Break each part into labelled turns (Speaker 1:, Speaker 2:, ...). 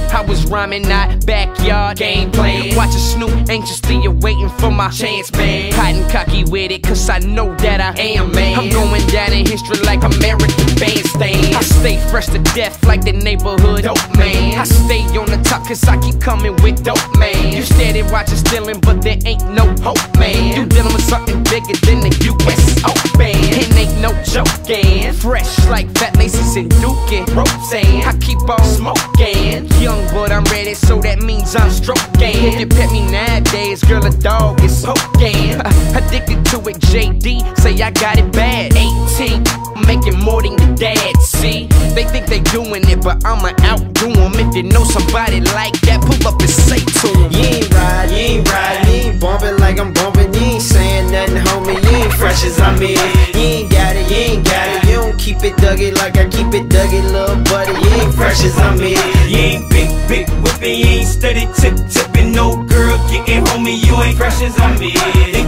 Speaker 1: I was rhyming, not backyard game plan. Watching Snoop, anxiously awaiting for my chance, man. Hiding cocky with it, cause I know that I am, man. I'm going down in history like American Bandstand. I stay fresh to death like the neighborhood dope man. I stay on the top cause I keep coming with dope, man. You steady watching stealing, but there ain't no hope, man. You dealing with something bigger than the US Open. It ain't no joking. Fresh like Fat Laces and Duke and Roseanne. I keep on smoking. Young but I'm ready, so that means I'm stroking. If you pet me nowadays, girl, a dog is poking. Addicted to it, JD, say I got it bad. 18, making more than your dad, see? They think they doing it, but I'ma outdo them. If you know somebody like that, pull up and say to them.
Speaker 2: You ain't ride, you ain't bumping like I'm bumping. You ain't saying nothing, homie, you ain't fresh as I'm in. You ain't got it, you don't keep it Dougie like I keep it Dougie, little buddy. You ain't fresh as I'm in.
Speaker 3: You ain't big whipping, you ain't steady tipping. No girl getting homie, you ain't fresh as I'm in.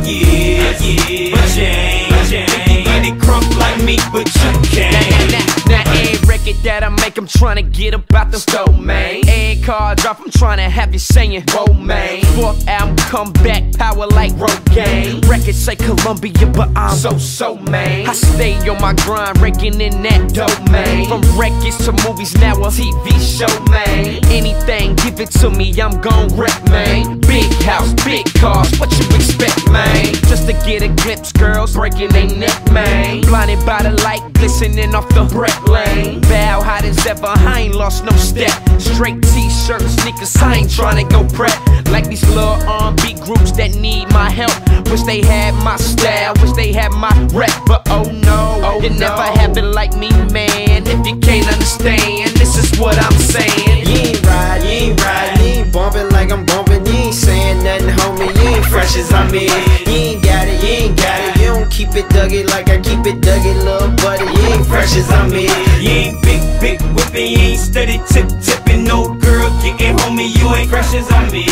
Speaker 3: Yeah, but you ain't get it crunk like me, but you can't.
Speaker 1: Now every record that I make, I'm tryna get about the stove, man. Every car drop, I'm tryna have you saying, whoa, man. Fourth album, come back, power like Rogaine. Records say Columbia, but I'm so, man. I stay on my grind, raking in that dope, man. From records to movies, now a TV show, man. Anything, give it to me, I'm gon' rep, man. Big house, big cars, what you expect, man? Just to get a glimpse, girls breaking their neck, man. Blinded by the light, glistening off the breath lane. Bow hot as ever, I ain't lost no step. Straight t-shirt, sneakers, I ain't tryna go prep. Like these little R&B groups that need my help. Wish they had my style, wish they had my rep. But oh no, it never happened like me, man. If you can't understand, this is what I'm saying.
Speaker 2: You ain't ride, you ain't bumping like I'm bumping. You ain't saying nothing, homie, you ain't fresh as I'm in. You ain't got it, you don't keep it Dougie like I keep it Dougie, little buddy. You ain't fresh as I'm in.
Speaker 3: You ain't big whipping, you ain't steady tipping. No girl getting homie, you ain't fresh as I'm in.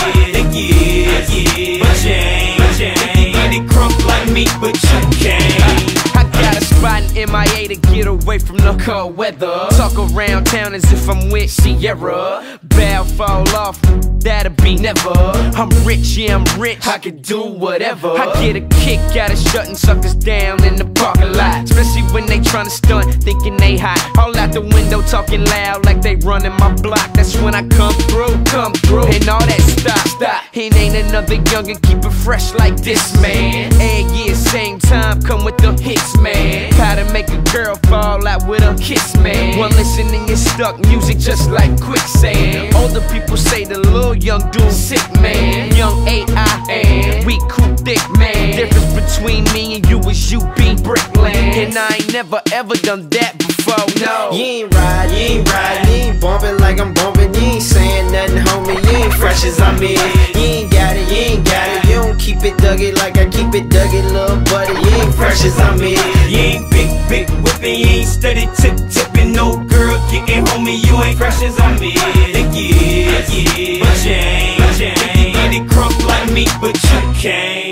Speaker 3: Yeah, but you ain't get it crunk like me, but you can't.
Speaker 1: I got a spot in MIA to get away from the cold weather. Talk around town as if I'm with Sierra. Bow fall off, that'll be never. I'm rich, yeah, I'm rich, I can do whatever. I get a kick out of shutting suckers down in the parking lot. Especially when they tryna stunt, thinking they hot. All out the window talking loud like they running my block. That's when I come through, and all that stop. It ain't another youngin', keep it fresh like this, man. Every year, same time, come with the hits, man. How to make a girl fall out with a kiss, man. One listening is stuck, music just like quicksand. Older people say the little young dude sick, man. Young AI, we cool thick, man. Difference between me and you is you be brickland. And I ain't never ever done that before, no.
Speaker 2: You ain't ride, you ain't bumping like I'm bumping. You ain't saying nothing, homie, you ain't fresh as I'm in. You ain't got it, you don't keep it Dougie like I keep it Dougie, little buddy. You ain't fresh as I'm in.
Speaker 3: You ain't big whipping, you ain't steady tipping. No girl getting homie, you ain't fresh as I'm in. Yeah, but you ain't get it crunk like me, but you can't.